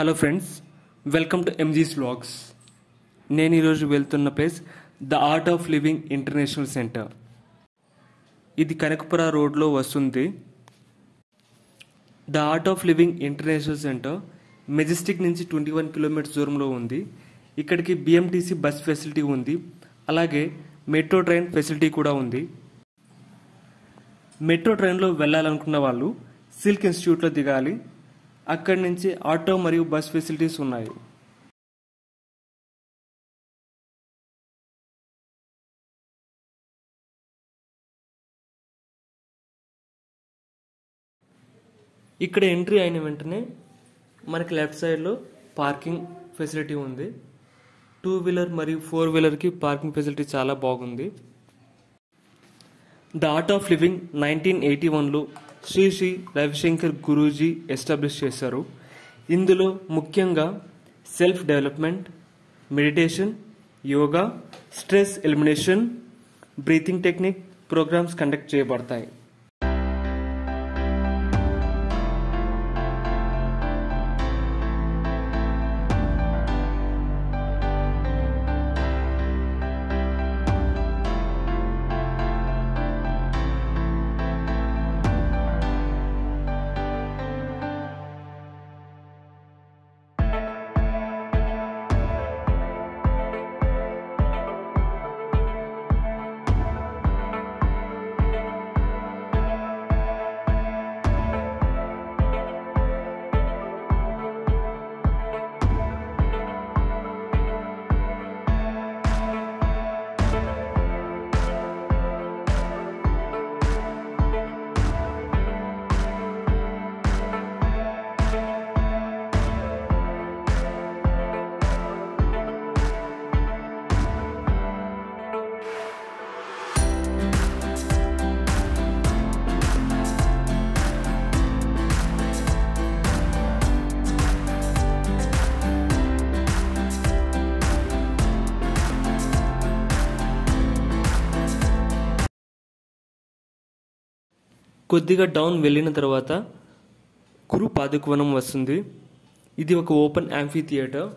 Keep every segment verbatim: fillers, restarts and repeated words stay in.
Hello friends, welcome to MG's vlogs. నేను ఈరోజు వెళ్తున్న place the art of living international centre. ఇది కనకపుర రోడ్లో వస్తుంది. The art of living international centre Majestic నుంచి ట్వంటీ వన్ కిలోమీటర్స్ దూరంలో ఉంది. ఇక్కడికి బిఎంటీసీ బస్ ఫెసిలిటీ ఉంది, అలాగే మెట్రో ట్రైన్ ఫెసిలిటీ కూడా ఉంది. మెట్రో ట్రైన్లో వెళ్ళాలనుకున్న వాళ్ళు సిల్క్ ఇన్స్టిట్యూట్లో దిగాలి. అక్కడి నుంచి ఆటో మరియు బస్ ఫెసిలిటీస్ ఉన్నాయి. ఇక్కడ ఎంట్రీ అయిన వెంటనే మనకి లెఫ్ట్ సైడ్లో పార్కింగ్ ఫెసిలిటీ ఉంది. టూ వీలర్ మరియు ఫోర్ వీలర్కి పార్కింగ్ ఫెసిలిటీ చాలా బాగుంది. The art of living nineteen eighty వన్లో శ్రీ శ్రీ రవిశంకర్ గురూజీ ఎస్టాబ్లిష్ చేశారు. ఇందులో ముఖ్యంగా self development, meditation, yoga, stress elimination, breathing technique programmes conduct చేయబడతాయి. కొద్దిగా డౌన్ వెళ్ళిన తర్వాత గురు పాదుకవనం వస్తుంది. ఇది ఒక ఓపెన్ యాంఫీ థియేటర్.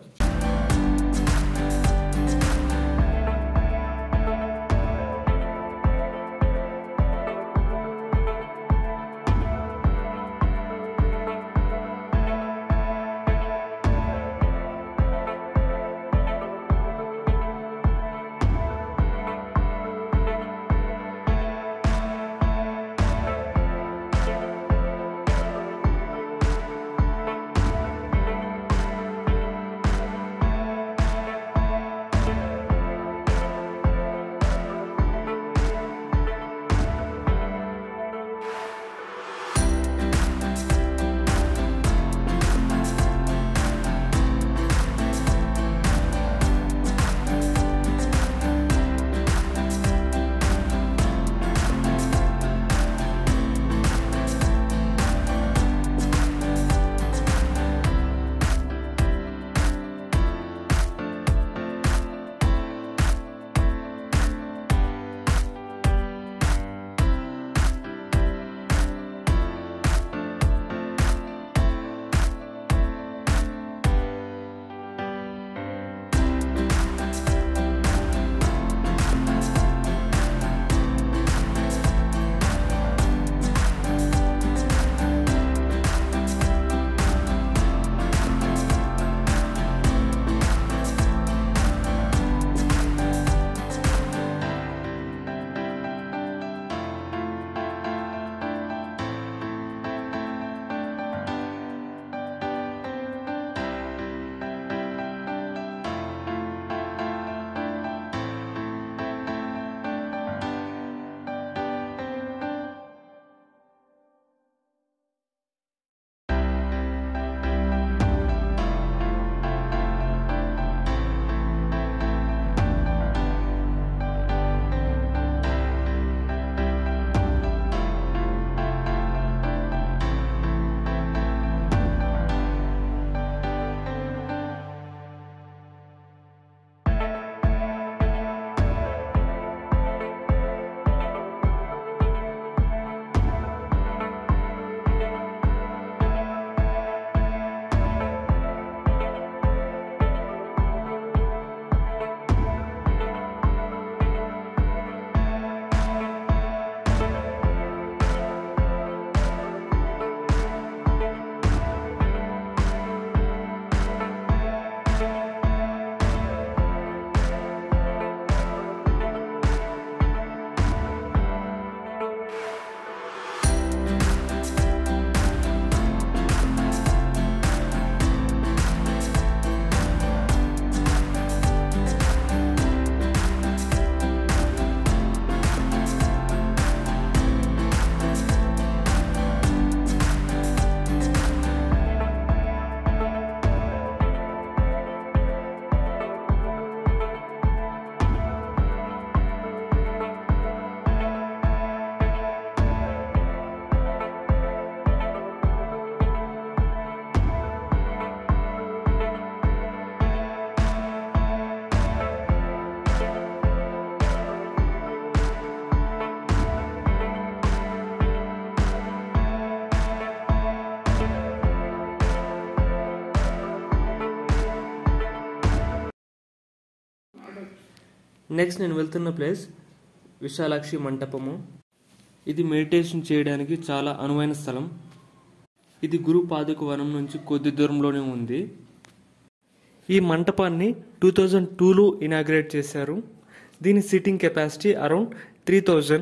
నెక్స్ట్ నేను వెళ్తున్న ప్లేస్ విశాలాక్షి మంటపము. ఇది మెడిటేషన్ చేయడానికి చాలా అనువైన స్థలం. ఇది గురు పాదుక వనం నుంచి కొద్ది దూరంలోనే ఉంది. ఈ మంటపాన్ని టూ థౌజండ్ టూలో ఇనాగ్రేట్ చేశారు. దీని sitting capacity around three thousand.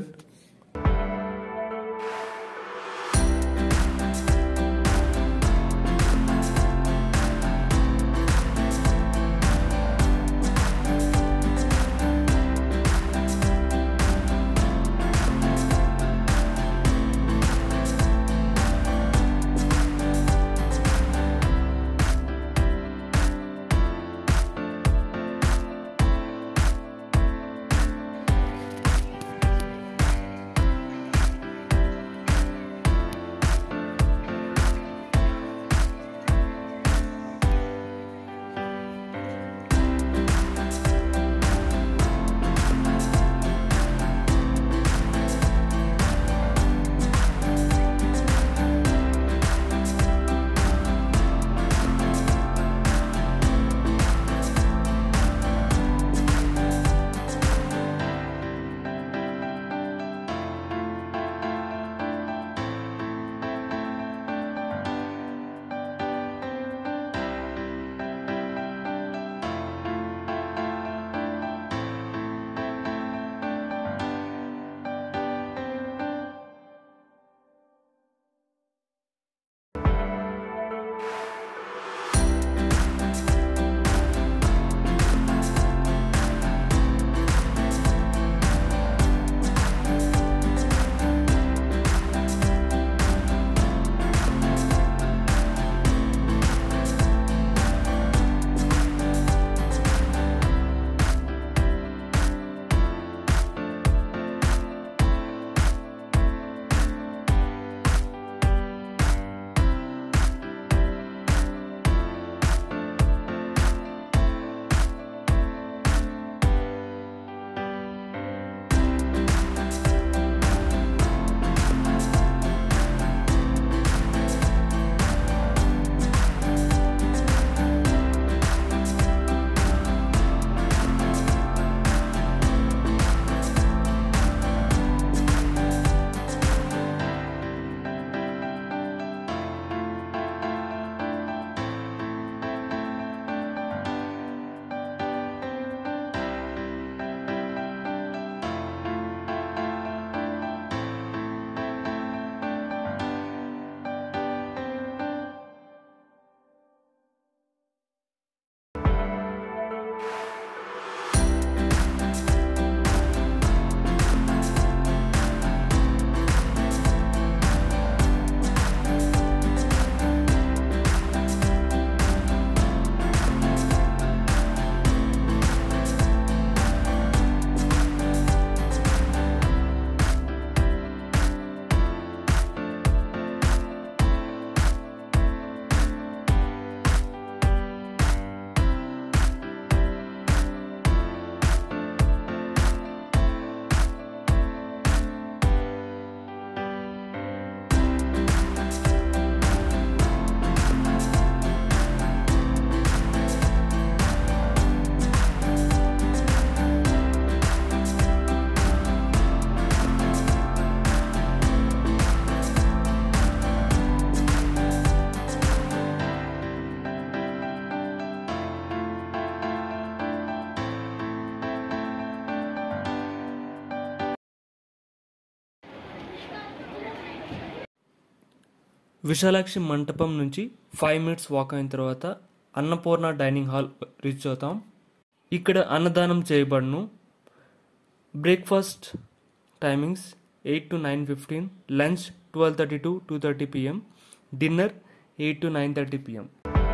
Vishalakshi Mantapam నుంచి ఫైవ్ మినిట్స్ వాక్ అయిన తర్వాత అన్నపూర్ణ డైనింగ్ హాల్ రీచ్ అవుతాం. ఇక్కడ అన్నదానం చేయబడును. Breakfast timings eight to nine fifteen, lunch twelve thirty to two thirty PM, dinner eight to nine thirty PM.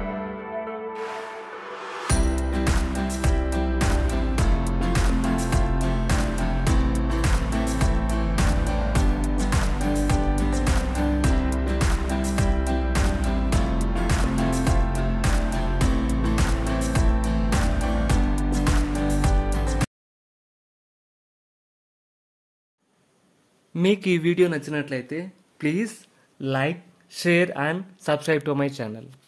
మీకు ఈ వీడియో నచ్చినట్లయితే please like, share and subscribe to my channel.